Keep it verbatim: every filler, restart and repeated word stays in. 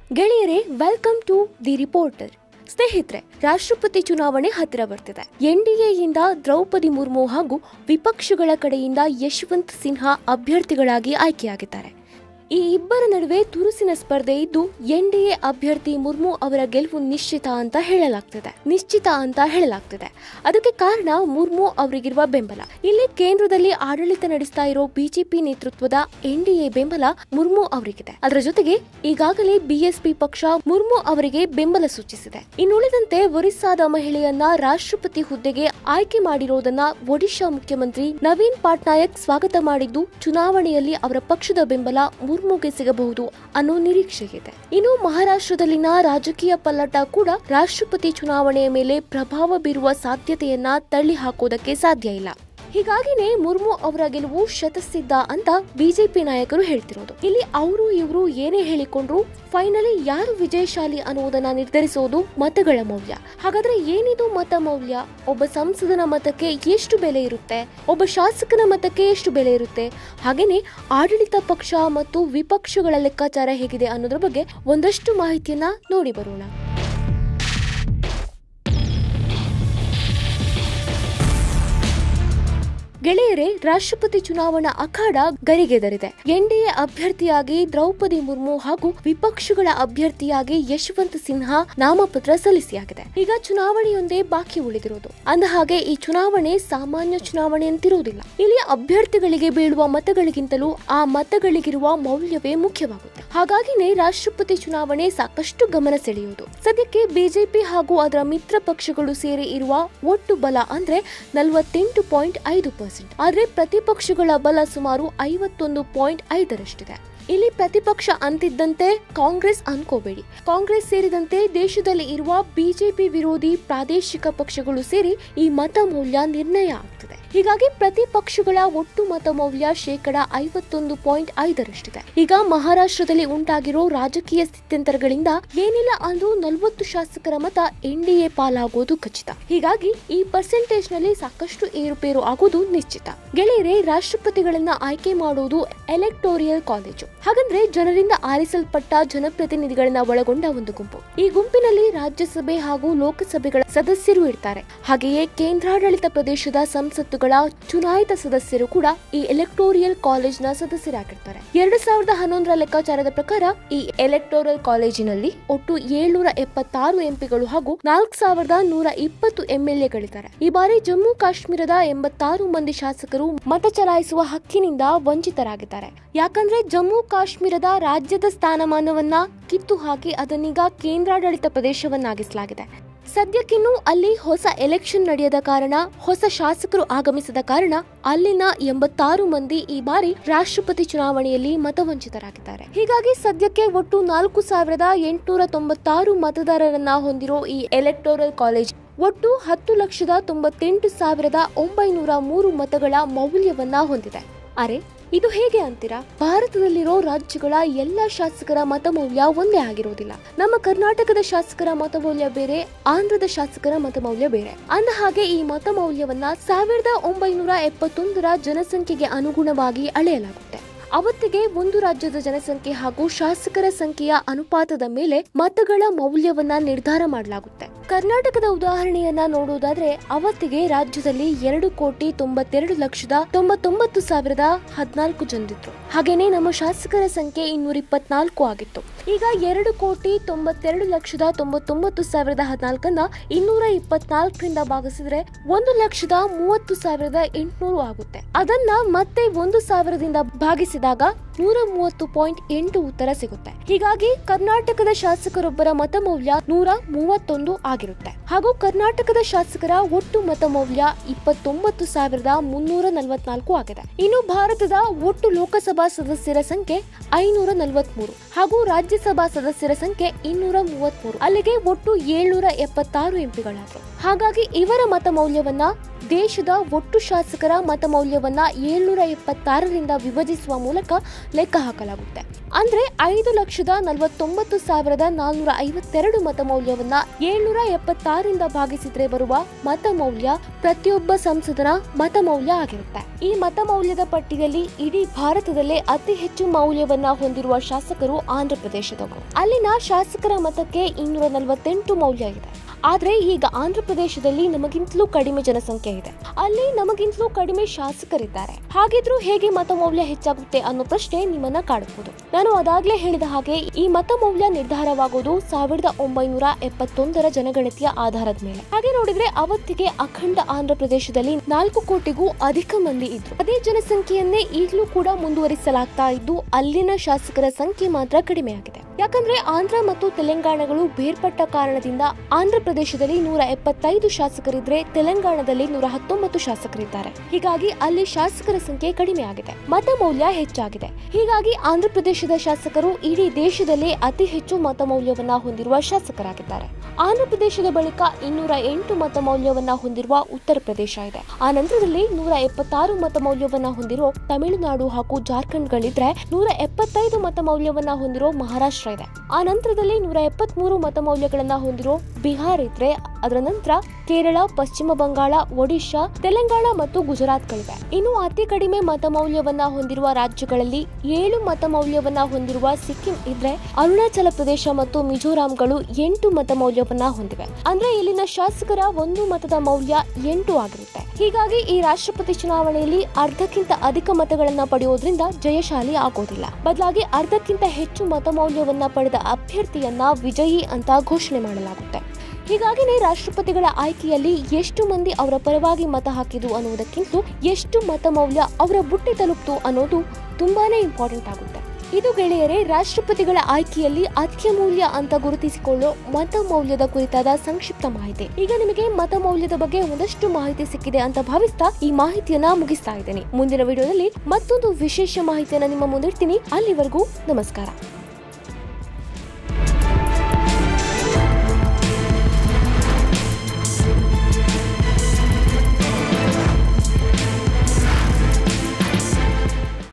ಗೆಳೆಯರೇ, welcome to the reporter. ಸ್ನೇಹಿತರೆ, ರಾಷ್ಟ್ರಪತಿ ಚುನಾವಣೆ ಹತ್ತಿರ ಬರ್ತಿದೆ. ಎನ್ಡಿಎಯಿಂದ ದ್ರೌಪದಿ ಮುರ್ಮು ಹಾಗೂ ವಿಪಕ್ಷಗಳ ಕಡೆಯಿಂದ ಯಶವಂತ್ ಸಿನ್ಹಾ ಅಭ್ಯರ್ಥಿಗಳಾಗಿ ಆಯ್ಕೆಯಾಗಿದ್ದಾರೆ. ಈ ಇಬ್ಬರ ನಡುವೆ ತುರುಸಿನ ಸ್ಪರ್ಧೆ ಇದ್ದು ಎನ್ಡಿಎ ಅಭ್ಯರ್ಥಿ ಮುರ್ಮು ಅವರ ಗೆಲುವು ನಿಶ್ಚಿತ ಅಂತ ಹೇಳಲಾಗ್ತಿದೆ ನಿಶ್ಚಿತ ಅಂತ ಹೇಳಲಾಗ್ತಿದೆ ಅದಕ್ಕೆ ಕಾರಣ ಮುರ್ಮು ಅವರಿಗಿರುವ ಬೆಂಬಲ. ಇಲ್ಲಿ ಕೇಂದ್ರದಲ್ಲಿ ಆಡಳಿತ ನಡೆಸ್ತಾ ಇರೋ ಬಿಜೆಪಿ ನೇತೃತ್ವದ ಎನ್ಡಿಎ ಬೆಂಬಲ ಮುರ್ಮು ಅವರಿಗಿದೆ. ಅದರ ಜೊತೆಗೆ ಈಗಾಗಲೇ ಬಿಎಸ್ಪಿ ಪಕ್ಷ ಮುರ್ಮು ಅವರಿಗೆ ಬೆಂಬಲ ಸೂಚಿಸಿದೆ. ಇನ್ನುಳಿದಂತೆ ಒರಿಸ್ಸಾದ ಮಹಿಳೆಯನ್ನ ರಾಷ್ಟ್ರಪತಿ ಹುದ್ದೆಗೆ ಆಯ್ಕೆ ಮಾಡಿರೋದನ್ನ ಒಡಿಶಾ ಮುಖ್ಯಮಂತ್ರಿ ನವೀನ್ ಪಟ್ನಾಯಕ್ ಸ್ವಾಗತ ಮಾಡಿದ್ದು, ಚುನಾವಣೆಯಲ್ಲಿ ಅವರ ಪಕ್ಷದ ಬೆಂಬಲ ಮುರ್ಮುಗೆ ಸಿಗಬಹುದು ಅನ್ನೋ ನಿರೀಕ್ಷೆ ಇದೆ. ಇನ್ನು ಮಹಾರಾಷ್ಟ್ರದಲ್ಲಿನ ರಾಜಕೀಯ ಪಲ್ಲಟ ಕೂಡ ರಾಷ್ಟ್ರಪತಿ ಚುನಾವಣೆಯ ಮೇಲೆ ಪ್ರಭಾವ ಬೀರುವ ಸಾಧ್ಯತೆಯನ್ನ ತಳ್ಳಿ ಹಾಕೋದಕ್ಕೆ ಸಾಧ್ಯ ಇಲ್ಲ. ಹೀಗಾಗಿನೇ ಮುರ್ಮು ಅವರ ಗೆಲುವು ಶತಸಿದ್ಧ ಅಂತ ಬಿಜೆಪಿ ನಾಯಕರು ಹೇಳ್ತಿರೋದು. ಇಲ್ಲಿ ಅವರು ಇವರು ಏನೇ ಹೇಳಿಕೊಂಡ್ರು ಫೈನಲಿ ಯಾರು ವಿಜಯಶಾಲಿ ಅನ್ನುವುದನ್ನ ನಿರ್ಧರಿಸೋದು ಮತಗಳ ಮೌಲ್ಯ. ಹಾಗಾದ್ರೆ ಏನಿದು ಮತ ಮೌಲ್ಯ? ಒಬ್ಬ ಸಂಸದನ ಮತಕ್ಕೆ ಎಷ್ಟು ಬೆಲೆ ಇರುತ್ತೆ, ಒಬ್ಬ ಶಾಸಕನ ಮತಕ್ಕೆ ಎಷ್ಟು ಬೆಲೆ ಇರುತ್ತೆ, ಹಾಗೇನೆ ಆಡಳಿತ ಪಕ್ಷ ಮತ್ತು ವಿಪಕ್ಷಗಳ ಲೆಕ್ಕಾಚಾರ ಹೇಗಿದೆ ಅನ್ನೋದ್ರ ಬಗ್ಗೆ ಒಂದಷ್ಟು ಮಾಹಿತಿಯನ್ನ ನೋಡಿ ಬರೋಣ. ಗೆಳೆಯರೇ, ರಾಷ್ಟ್ರಪತಿ ಚುನಾವಣಾ ಅಖಾಡ ಗರಿಗೆದರಿದೆ. ಎನ್ಡಿಎ ಅಭ್ಯರ್ಥಿಯಾಗಿ ದ್ರೌಪದಿ ಮುರ್ಮು ಹಾಗೂ ವಿಪಕ್ಷಗಳ ಅಭ್ಯರ್ಥಿಯಾಗಿ ಯಶವಂತ್ ಸಿನ್ಹಾ ನಾಮಪತ್ರ ಸಲ್ಲಿಸಿಯಾಗಿದೆ. ಈಗ ಚುನಾವಣೆಯೊಂದೇ ಬಾಕಿ ಉಳಿದಿರೋದು. ಅಂದ ಹಾಗೆ ಈ ಚುನಾವಣೆ ಸಾಮಾನ್ಯ ಚುನಾವಣೆ ಅಂತಿರುವುದಿಲ್ಲ. ಇಲ್ಲಿ ಅಭ್ಯರ್ಥಿಗಳಿಗೆ ಬೀಳುವ ಮತಗಳಿಗಿಂತಲೂ ಆ ಮತಗಳಿಗಿರುವ ಮೌಲ್ಯವೇ ಮುಖ್ಯವಾಗುತ್ತೆ. ಹಾಗಾಗಿನೇ ರಾಷ್ಟ್ರಪತಿ ಚುನಾವಣೆ ಸಾಕಷ್ಟು ಗಮನ ಸೆಳೆಯುವುದು. ಸದ್ಯಕ್ಕೆ ಬಿಜೆಪಿ ಹಾಗೂ ಅದರ ಮಿತ್ರ ಪಕ್ಷಗಳು ಸೇರಿ ಇರುವ ಒಟ್ಟು ಬಲ ಅಂದ್ರೆ ನಲವತ್ತೆಂಟು ಪಾಯಿಂಟ್ ಐದು ಪರ್ಸೆಂಟ್. ಆದ್ರೆ ಪ್ರತಿಪಕ್ಷಗಳ ಬಲ ಸುಮಾರು ಐವತ್ತೊಂದು ಪಾಯಿಂಟ್ ಐದರಷ್ಟಿದೆ. ಇಲ್ಲಿ ಪ್ರತಿಪಕ್ಷ ಅಂತಿದ್ದಂತೆ ಕಾಂಗ್ರೆಸ್ ಅನ್ಕೋಬೇಡಿ. ಕಾಂಗ್ರೆಸ್ ಸೇರಿದಂತೆ ದೇಶದಲ್ಲಿ ಇರುವ ಬಿಜೆಪಿ ವಿರೋಧಿ ಪ್ರಾದೇಶಿಕ ಪಕ್ಷಗಳು ಸೇರಿ ಈ ಮತ ಮೌಲ್ಯ ನಿರ್ಣಯ ಆಗ್ತದೆ. ಹೀಗಾಗಿ ಪ್ರತಿಪಕ್ಷಗಳ ಒಟ್ಟು ಮತ ಮೌಲ್ಯ ಶೇಕಡ ಐವತ್ತೊಂದು ಪಾಯಿಂಟ್ ಐದರಷ್ಟಿದೆ. ಈಗ ಮಹಾರಾಷ್ಟ್ರದಲ್ಲಿ ಉಂಟಾಗಿರೋ ರಾಜಕೀಯ ಸ್ಥಿತ್ಯಂತರಗಳಿಂದ ಏನಿಲ್ಲ ಅಂದ್ರೂ ನಲವತ್ತು ಶಾಸಕರ ಮತ ಎನ್ಡಿಎ ಪಾಲಾಗೋದು ಖಚಿತ. ಹೀಗಾಗಿ ಈ ಪರ್ಸೆಂಟೇಜ್ ನಲ್ಲಿ ಸಾಕಷ್ಟು ಏರುಪೇರು ಆಗೋದು ನಿಶ್ಚಿತ. ಗೆಳೆಯರೇ, ರಾಷ್ಟ್ರಪತಿಗಳನ್ನ ಆಯ್ಕೆ ಮಾಡುವುದು ಎಲೆಕ್ಟೋರಿಯಲ್ ಕಾಲೇಜು. ಹಾಗಂದ್ರೆ ಜನರಿಂದ ಆರಿಸಲ್ಪಟ್ಟ ಜನಪ್ರತಿನಿಧಿಗಳನ್ನ ಒಳಗೊಂಡ ಒಂದು ಗುಂಪು. ಈ ಗುಂಪಿನಲ್ಲಿ ರಾಜ್ಯಸಭೆ ಹಾಗೂ ಲೋಕಸಭೆಗಳ ಸದಸ್ಯರು ಇರ್ತಾರೆ. ಹಾಗೆಯೇ ಕೇಂದ್ರಾಡಳಿತ ಪ್ರದೇಶದ ಸಂಸತ್ತುಗಳ ಚುನಾಯಿತ ಸದಸ್ಯರು ಕೂಡ ಈ ಎಲೆಕ್ಟೋರಿಯಲ್ ಕಾಲೇಜ್ ನ ಸದಸ್ಯರಾಗಿರ್ತಾರೆ. ಎರಡು ಸಾವಿರದ ಹನ್ನೊಂದರ ಲೆಕ್ಕಾಚಾರದ ಪ್ರಕಾರ ಈ ಎಲೆಕ್ಟೋರಲ್ ಕಾಲೇಜಿನಲ್ಲಿ ಒಟ್ಟು ಏಳ್ನೂರ ಎಪ್ಪತ್ತಾರು ಎಂಪಿಗಳು ಹಾಗೂ ನಾಲ್ಕು ಸಾವಿರದ ನೂರ ಇಪ್ಪತ್ತು ಎಂಎಲ್ಎಗಳಿದ್ದಾರೆ. ಈ ಬಾರಿ ಜಮ್ಮು ಕಾಶ್ಮೀರದ ಎಂಬತ್ತಾರು ಮಂದಿ ಶಾಸಕರು ಮತ ಚಲಾಯಿಸುವ ಹಕ್ಕಿನಿಂದ ವಂಚಿತರಾಗಿದ್ದಾರೆ. ಯಾಕಂದ್ರೆ ಜಮ್ಮು ಕಾಶ್ಮೀರದ ರಾಜ್ಯದ ಸ್ಥಾನಮಾನವನ್ನ ಕಿತ್ತು ಹಾಕಿ ಅದನ್ನೀಗ ಕೇಂದ್ರಾಡಳಿತ ಪ್ರದೇಶವನ್ನಾಗಿಸಲಾಗಿದೆ. ಸದ್ಯಕ್ಕಿನ್ನೂ ಅಲ್ಲಿ ಹೊಸ ಎಲೆಕ್ಷನ್ ನಡೆಯದ ಕಾರಣ, ಹೊಸ ಶಾಸಕರು ಆಗಮಿಸದ ಕಾರಣ ಅಲ್ಲಿನ ಎಂಬತ್ತಾರು ಮಂದಿ ಈ ಬಾರಿ ರಾಷ್ಟ್ರಪತಿ ಚುನಾವಣೆಯಲ್ಲಿ ಮತವಂಚಿತರಾಗಿದ್ದಾರೆ. ಹೀಗಾಗಿ ಸದ್ಯಕ್ಕೆ ಒಟ್ಟು ನಾಲ್ಕು ಸಾವಿರದ ಎಂಟುನೂರ ತೊಂಬತ್ತಾರು ಮತದಾರರನ್ನ ಹೊಂದಿರೋ ಈ ಎಲೆಕ್ಟೋರಲ್ ಕಾಲೇಜ್ ಒಟ್ಟು ಹತ್ತು ಲಕ್ಷದ ತೊಂಬತ್ತೆಂಟು ಸಾವಿರದ ಒಂಬೈನೂರ ಮೂರು ಮತಗಳ ಮೌಲ್ಯವನ್ನ ಹೊಂದಿದೆ. ಅರೆ, ಇದು ಹೇಗೆ ಅಂತೀರಾ? ಭಾರತದಲ್ಲಿರೋ ರಾಜ್ಯಗಳ ಎಲ್ಲಾ ಶಾಸಕರ ಮತಮೌಲ್ಯ ಒಂದೇ ಆಗಿರೋದಿಲ್ಲ. ನಮ್ಮ ಕರ್ನಾಟಕದ ಶಾಸಕರ ಮತಮೌಲ್ಯ ಬೇರೆ, ಆಂಧ್ರದ ಶಾಸಕರ ಮತಮೌಲ್ಯ ಬೇರೆ. ಅಂದ ಹಾಗೆ ಈ ಮತಮೌಲ್ಯವನ್ನ ಸಾವಿರದ ಒಂಬೈನೂರ ಎಪ್ಪತ್ತೊಂದರ ಜನಸಂಖ್ಯೆಗೆ ಅನುಗುಣವಾಗಿ ಅಳೆಯಲಾಗುತ್ತೆ. ಅವತ್ತಿಗೆ ಒಂದು ರಾಜ್ಯದ ಜನಸಂಖ್ಯೆ ಹಾಗೂ ಶಾಸಕರ ಸಂಖ್ಯೆಯ ಅನುಪಾತದ ಮೇಲೆ ಮತಗಳ ಮೌಲ್ಯವನ್ನ ನಿರ್ಧಾರ ಮಾಡಲಾಗುತ್ತೆ. ಕರ್ನಾಟಕದ ಉದಾಹರಣೆಯನ್ನ ನೋಡುವುದಾದ್ರೆ ಅವತ್ತಿಗೆ ರಾಜ್ಯದಲ್ಲಿ ಎರಡು ಕೋಟಿ ತೊಂಬತ್ತೆರಡು ಲಕ್ಷದ ತೊಂಬತ್ತೊಂಬತ್ತು ಸಾವಿರದ ಹದಿನಾಲ್ಕು ಜನರಿದ್ರು. ಹಾಗೇನೆ ನಮ್ಮ ಶಾಸಕರ ಸಂಖ್ಯೆ ಇನ್ನೂರ ಇಪ್ಪತ್ನಾಲ್ಕು ಆಗಿತ್ತು. ಈಗ ಎರಡು ಕೋಟಿ ತೊಂಬತ್ತೆರಡು ಲಕ್ಷದ ತೊಂಬತ್ತೊಂಬತ್ತು ಸಾವಿರದ ಹದಿನಾಲ್ಕನ್ನ ಇನ್ನೂರ ಇಪ್ಪತ್ನಾಲ್ಕರಿಂದ ಭಾಗಿಸಿದ್ರೆ ಒಂದು ಲಕ್ಷದ ಮೂವತ್ತು ಸಾವಿರದ ಎಂಟುನೂರು ಆಗುತ್ತೆ. ಅದನ್ನ ಮತ್ತೆ ಒಂದು ಸಾವಿರದಿಂದ ಭಾಗಿಸಿದಾಗ ನೂರ ಮೂವತ್ತು ಪಾಯಿಂಟ್ ಎಂಟು ಉತ್ತರ ಸಿಗುತ್ತೆ. ಹೀಗಾಗಿ ಕರ್ನಾಟಕದ ಶಾಸಕರೊಬ್ಬರ ಮತಮೌಲ್ಯ ನೂರ ಮೂವತ್ತೊಂದು ಆಗಿರುತ್ತೆ. ಹಾಗೂ ಕರ್ನಾಟಕದ ಶಾಸಕರ ಒಟ್ಟು ಮತಮೌಲ್ಯ ಇಪ್ಪತ್ತೊಂಬತ್ತು ಸಾವಿರದ ಮುನ್ನೂರ ನಲವತ್ನಾಲ್ಕು ಆಗಿದೆ. ಇನ್ನು ಭಾರತದ ಒಟ್ಟು ಲೋಕಸಭಾ ಸದಸ್ಯರ ಸಂಖ್ಯೆ ಐನೂರ ನಲವತ್ಮೂರು ಹಾಗೂ ರಾಜ್ಯಸಭಾ ಸದಸ್ಯರ ಸಂಖ್ಯೆ ಇನ್ನೂರ ಮೂವತ್ಮೂರು. ಅಲ್ಲಿಗೆ ಒಟ್ಟು ಏಳ್ನೂರ ಎಪ್ಪತ್ತಾರು ಎಂಪಿಗಳಾದ್ರು. ಹಾಗಾಗಿ ಇವರ ಮತ ಮೌಲ್ಯವನ್ನ ದೇಶದ ಒಟ್ಟು ಶಾಸಕರ ಮತಮೌಲ್ಯವನ್ನ ಏಳ್ನೂರ ಎಪ್ಪತ್ತಾರರಿಂದ ವಿಭಜಿಸುವ ಮೂಲಕ ಲೆಕ್ಕ ಹಾಕಲಾಗುತ್ತೆ. ಅಂದ್ರೆ ಐದು ಲಕ್ಷದ ನಲವತ್ತೊಂಬತ್ತು ಸಾವಿರದ ನಾಲ್ನೂರ ಐವತ್ತೆರಡು ಮತಮೌಲ್ಯವನ್ನ ಏಳ್ನೂರ ಎಪ್ಪತ್ತಾರರಿಂದ ಭಾಗಿಸಿದ್ರೆ ಬರುವ ಮತಮೌಲ್ಯ ಪ್ರತಿಯೊಬ್ಬ ಸಂಸದನ ಮತಮೌಲ್ಯ ಆಗಿರುತ್ತೆ. ಈ ಮತಮೌಲ್ಯದ ಪಟ್ಟಿಯಲ್ಲಿ ಇಡೀ ಭಾರತದಲ್ಲೇ ಅತಿ ಹೆಚ್ಚು ಮೌಲ್ಯವನ್ನ ಹೊಂದಿರುವ ಶಾಸಕರು ಆಂಧ್ರಪ್ರದೇಶದವರು. ಅಲ್ಲಿನ ಶಾಸಕರ ಮತಕ್ಕೆ ಇನ್ನೂರ ನಲವತ್ತೆಂಟು ಮೌಲ್ಯ ಇದೆ. ಆದ್ರೆ ಈಗ ಆಂಧ್ರಪ್ರದೇಶದಲ್ಲಿ ನಮಗಿಂತಲೂ ಕಡಿಮೆ ಜನಸಂಖ್ಯೆ ಇದೆ. ಅಲ್ಲಿ ನಮಗಿಂತಲೂ ಕಡಿಮೆ ಶಾಸಕರಿದ್ದಾರೆ. ಹಾಗಿದ್ರೂ ಹೇಗೆ ಮತಮೌಲ್ಯ ಹೆಚ್ಚಾಗುತ್ತೆ ಅನ್ನೋ ಪ್ರಶ್ನೆ ನಿಮ್ಮನ್ನ ಕಾಡಬಹುದು. ನಾನು ಅದಾಗ್ಲೇ ಹೇಳಿದ ಹಾಗೆ ಈ ಮತಮೌಲ್ಯ ನಿರ್ಧಾರವಾಗೋದು ಸಾವಿರದ ಒಂಬೈನೂರ ಎಪ್ಪತ್ತೊಂದರ ಜನಗಣತಿಯ ಆಧಾರದ ಮೇಲೆ. ಹಾಗೆ ನೋಡಿದ್ರೆ ಅವತ್ತಿಗೆ ಅಖಂಡ ಆಂಧ್ರಪ್ರದೇಶದಲ್ಲಿ ನಾಲ್ಕು ಕೋಟಿಗೂ ಅಧಿಕ ಮಂದಿ ಇದ್ರು. ಅದೇ ಜನಸಂಖ್ಯೆಯನ್ನೇ ಈಗಲೂ ಕೂಡ ಮುಂದುವರಿಸಲಾಗ್ತಾ ಇದ್ದು ಅಲ್ಲಿನ ಶಾಸಕರ ಸಂಖ್ಯೆ ಮಾತ್ರ ಕಡಿಮೆಯಾಗಿದೆ. ಯಾಕಂದ್ರೆ ಆಂಧ್ರ ಮತ್ತು ತೆಲಂಗಾಣಗಳು ಬೇರ್ಪಟ್ಟ ಕಾರಣದಿಂದ ಆಂಧ್ರಪ್ರದೇಶದಲ್ಲಿ ನೂರ ಎಪ್ಪತ್ತೈದು ಶಾಸಕರಿದ್ರೆ ತೆಲಂಗಾಣದಲ್ಲಿ ನೂರ ಹತ್ತೊಂಬತ್ತು ಶಾಸಕರಿದ್ದಾರೆ. ಹೀಗಾಗಿ ಅಲ್ಲಿ ಶಾಸಕರ ಸಂಖ್ಯೆ ಕಡಿಮೆ ಆಗಿದೆ, ಮತಮೌಲ್ಯ ಹೆಚ್ಚಾಗಿದೆ. ಹೀಗಾಗಿ ಆಂಧ್ರಪ್ರದೇಶದ ಶಾಸಕರು ಇಡೀ ದೇಶದಲ್ಲೇ ಅತಿ ಹೆಚ್ಚು ಮತಮೌಲ್ಯವನ್ನ ಹೊಂದಿರುವ ಶಾಸಕರಾಗಿದ್ದಾರೆ. ಆಂಧ್ರಪ್ರದೇಶದ ಬಳಿಕ ಇನ್ನೂರ ಎಂಟು ಮತಮೌಲ್ಯವನ್ನ ಹೊಂದಿರುವ ಉತ್ತರ ಪ್ರದೇಶ ಇದೆ. ಆ ನಂತರದಲ್ಲಿ ನೂರ ಎಪ್ಪತ್ತಾರು ಮತಮೌಲ್ಯವನ್ನ ಹೊಂದಿರೋ ತಮಿಳುನಾಡು ಹಾಗೂ ಜಾರ್ಖಂಡ್ಗಳಿದ್ರೆ ನೂರ ಎಪ್ಪತ್ತೈದು ಮತಮೌಲ್ಯವನ್ನ ಹೊಂದಿರೋ ಮಹಾರಾಷ್ಟ್ರ ಇದೆ. ಆ ನಂತರದಲ್ಲಿ ನೂರ ಎಪ್ಪತ್ತ್ ಮೂರು ಮತಮೌಲ್ಯಗಳನ್ನ ಹೊಂದಿರೋ ಬಿಹಾರ್ ಇದ್ರೆ ಅದರ ನಂತರ ಕೇರಳ, ಪಶ್ಚಿಮ ಬಂಗಾಳ, ಒಡಿಶಾ, ತೆಲಂಗಾಣ ಮತ್ತು ಗುಜರಾತ್ಗಳಿವೆ. ಇನ್ನು ಅತಿ ಕಡಿಮೆ ಮತಮೌಲ್ಯವನ್ನ ಹೊಂದಿರುವ ರಾಜ್ಯಗಳಲ್ಲಿ ಏಳು ಮತಮೌಲ್ಯವನ್ನ ಹೊಂದಿರುವ ಸಿಕ್ಕಿಂ ಇದ್ರೆ ಅರುಣಾಚಲ ಪ್ರದೇಶ ಮತ್ತು ಮಿಜೋರಾಂಗಳು ಎಂಟು ಮತಮೌಲ್ಯವನ್ನ ಹೊಂದಿವೆ. ಅಂದ್ರೆ ಇಲ್ಲಿನ ಶಾಸಕರ ಒಂದು ಮತದ ಮೌಲ್ಯ ಎಂಟು ಆಗಿರುತ್ತೆ. ಹೀಗಾಗಿ ಈ ರಾಷ್ಟ್ರಪತಿ ಚುನಾವಣೆಯಲ್ಲಿ ಅರ್ಧಕ್ಕಿಂತ ಅಧಿಕ ಮತಗಳನ್ನ ಪಡೆಯೋದ್ರಿಂದ ಜಯಶಾಲಿ ಆಗೋದಿಲ್ಲ. ಬದಲಾಗಿ ಅರ್ಧಕ್ಕಿಂತ ಹೆಚ್ಚು ಮತಮೌಲ್ಯವನ್ನ ಪಡೆದ ಅಭ್ಯರ್ಥಿಯನ್ನ ವಿಜಯಿ ಅಂತ ಘೋಷಣೆ ಮಾಡಲಾಗುತ್ತೆ. ಹೀಗಾಗಿನೇ ರಾಷ್ಟ್ರಪತಿಗಳ ಆಯ್ಕೆಯಲ್ಲಿ ಎಷ್ಟು ಮಂದಿ ಅವರ ಪರವಾಗಿ ಮತ ಹಾಕಿದ್ರು ಅನ್ನೋದಕ್ಕಿಂತಲೂ ಎಷ್ಟು ಮತಮೌಲ್ಯ ಅವರ ಬುಟ್ಟಿ ತಲುಪ್ತು ಅನ್ನೋದು ತುಂಬಾನೇ ಇಂಪಾರ್ಟೆಂಟ್ ಆಗುತ್ತೆ. ಇದು ಗೆಳೆಯರೇ ರಾಷ್ಟ್ರಪತಿಗಳ ಆಯ್ಕೆಯಲ್ಲಿ ಅತ್ಯಮೂಲ್ಯ ಅಂತ ಗುರುತಿಸಿಕೊಳ್ಳೋ ಮತಮೌಲ್ಯದ ಕುರಿತಾದ ಸಂಕ್ಷಿಪ್ತ ಮಾಹಿತಿ. ಈಗ ನಿಮಗೆ ಮತಮೌಲ್ಯದ ಬಗ್ಗೆ ಒಂದಷ್ಟು ಮಾಹಿತಿ ಸಿಕ್ಕಿದೆ ಅಂತ ಭಾವಿಸ್ತಾ ಈ ಮಾಹಿತಿಯನ್ನ ಮುಗಿಸ್ತಾ ಇದ್ದೇನೆ. ಮುಂದಿನ ವಿಡಿಯೋದಲ್ಲಿ ಮತ್ತೊಂದು ವಿಶೇಷ ಮಾಹಿತಿಯನ್ನ ನಿಮ್ಮ ಮುಂದಿಡ್ತೀನಿ. ಅಲ್ಲಿವರೆಗೂ ನಮಸ್ಕಾರ.